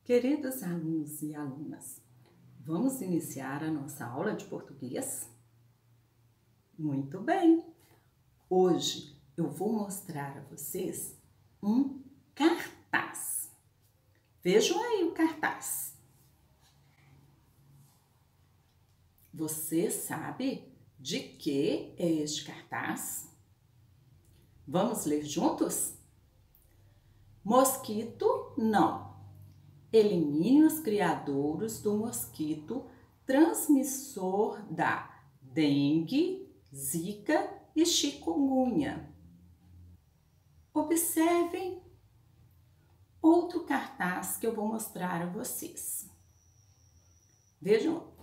Queridos alunos e alunas, vamos iniciar a nossa aula de português? Muito bem! Hoje eu vou mostrar a vocês um cartaz. Vejam aí o cartaz. Você sabe de que é este cartaz? Vamos ler juntos? Mosquito não. Elimine os criadouros do mosquito transmissor da dengue, zika e chikungunya. Observem outro cartaz que eu vou mostrar a vocês. Vejam.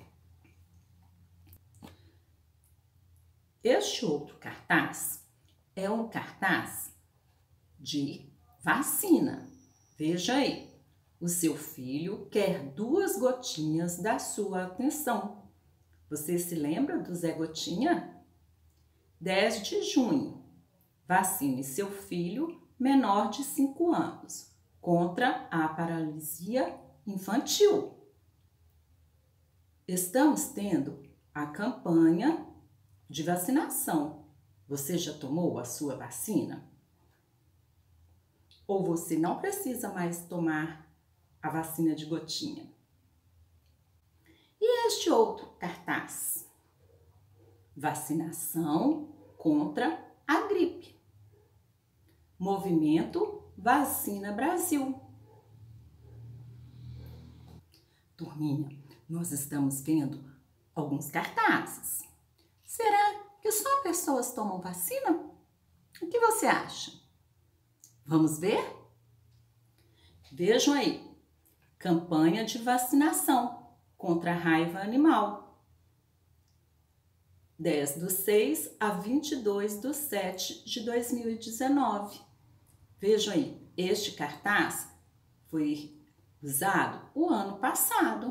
Este outro cartaz é um cartaz de vacina. Veja aí. O seu filho quer 2 gotinhas da sua atenção. Você se lembra do Zé Gotinha? 10 de junho. Vacine seu filho menor de 5 anos contra a paralisia infantil. Estamos tendo a campanha de vacinação. Você já tomou a sua vacina? Ou você não precisa mais tomar a vacina de gotinha? E este outro cartaz? Vacinação contra a gripe. Movimento Vacina Brasil. Turminha, nós estamos vendo alguns cartazes. Será que só pessoas tomam vacina? O que você acha? Vamos ver? Vejam aí. Campanha de vacinação contra a raiva animal. 10/6 a 22/7 de 2019. Vejam aí, este cartaz foi usado o ano passado.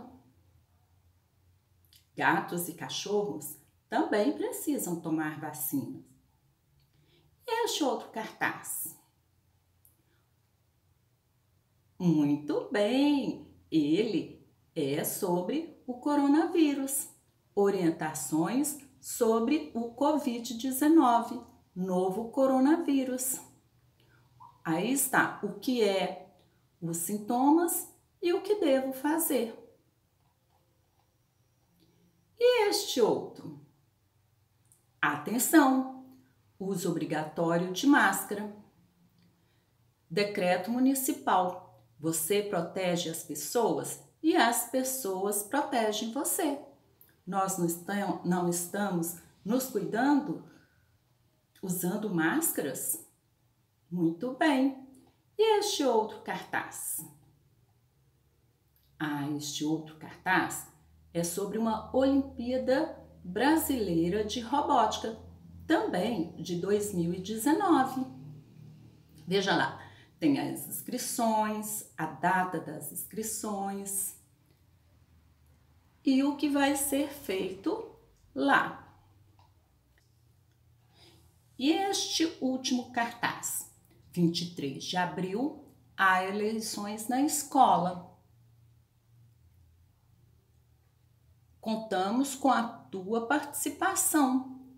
Gatos e cachorros também precisam tomar vacinas. E este outro cartaz? Muito bem! Ele é sobre o coronavírus. Orientações sobre o Covid-19, novo coronavírus. Aí está o que é, os sintomas e o que devo fazer. E este outro? Atenção! Uso obrigatório de máscara. Decreto municipal. Você protege as pessoas e as pessoas protegem você. Nós não estamos nos cuidando usando máscaras? Muito bem. E este outro cartaz? Este outro cartaz é sobre uma Olimpíada Brasileira de Robótica, também de 2019. Veja lá. Tem as inscrições, a data das inscrições e o que vai ser feito lá. E este último cartaz, 23 de abril, há eleições na escola. Contamos com a tua participação.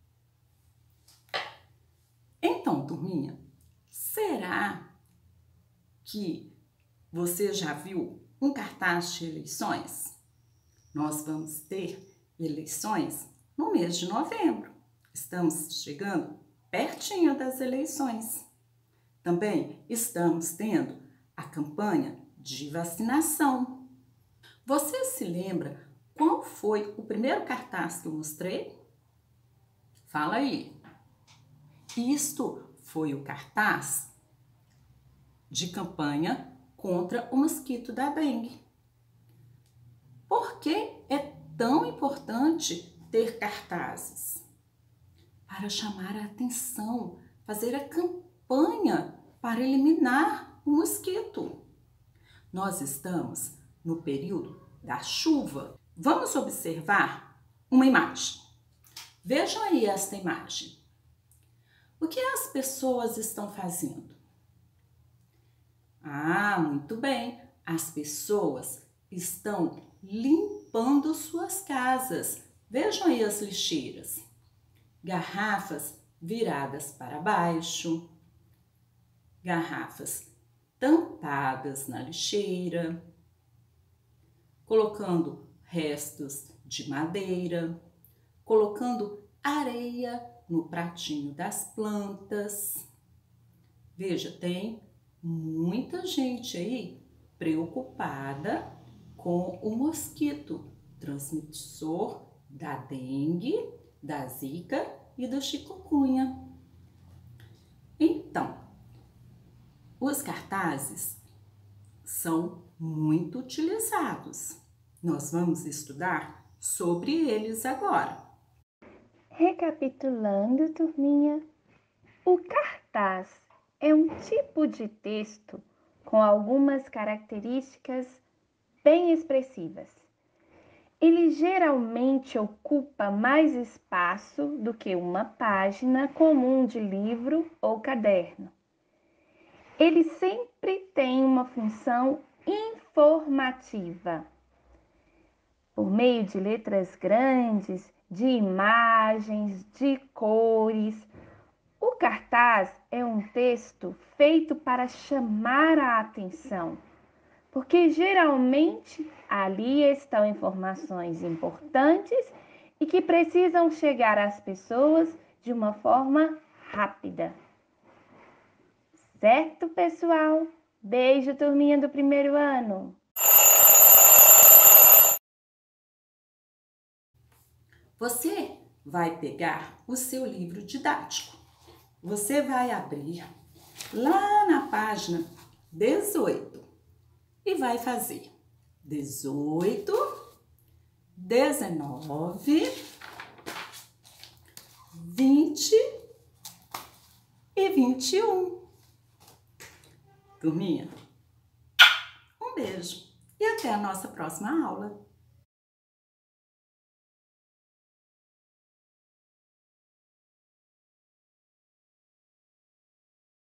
Então, turminha, será que você já viu um cartaz de eleições? Nós vamos ter eleições no mês de novembro. Estamos chegando pertinho das eleições. Também estamos tendo a campanha de vacinação. Você se lembra qual foi o primeiro cartaz que eu mostrei? Fala aí. Isto foi o cartaz de campanha contra o mosquito da dengue. Por que é tão importante ter cartazes? Para chamar a atenção, fazer a campanha para eliminar o mosquito. Nós estamos no período da chuva. Vamos observar uma imagem. Vejam aí esta imagem. O que as pessoas estão fazendo? Muito bem. as pessoas estão limpando suas casas. Vejam aí as lixeiras. Garrafas viradas para baixo, garrafas tampadas na lixeira, colocando restos de madeira, colocando areia no pratinho das plantas. Veja, tem muita gente aí preocupada com o mosquito, transmissor da dengue, da zika e do chikungunya. Então, os cartazes são muito utilizados. Nós vamos estudar sobre eles agora. Recapitulando, turminha, o cartaz é um tipo de texto com algumas características bem expressivas. Ele geralmente ocupa mais espaço do que uma página comum de livro ou caderno. Ele sempre tem uma função informativa. Por meio de letras grandes, de imagens, de cores. O cartaz é um texto feito para chamar a atenção, porque geralmente ali estão informações importantes e que precisam chegar às pessoas de uma forma rápida. Certo, pessoal? Beijo, turminha do primeiro ano! Você vai pegar o seu livro didático. Você vai abrir lá na página 18 e vai fazer 18, 19, 20 e 21. Turminha, um beijo e até a nossa próxima aula.